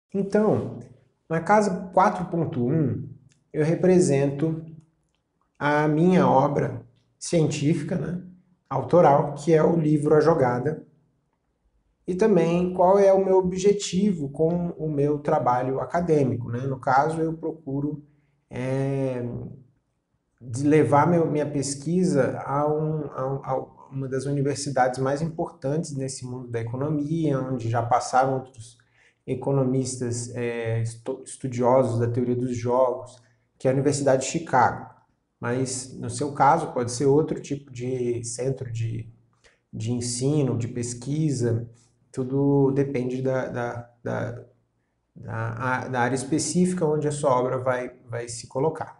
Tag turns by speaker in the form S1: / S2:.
S1: Então, na casa 4.1, eu represento a minha obra científica, né, autoral, que é o livro A Jogada, e também qual é o meu objetivo com o meu trabalho acadêmico, né? No caso, eu procuro é, de levar minha pesquisa a uma das universidades mais importantes nesse mundo da economia, onde já passaram outros economistas estudiosos da teoria dos jogos, que é a Universidade de Chicago. Mas, no seu caso, pode ser outro tipo de centro de ensino, de pesquisa, tudo depende da área específica onde a sua obra vai se colocar.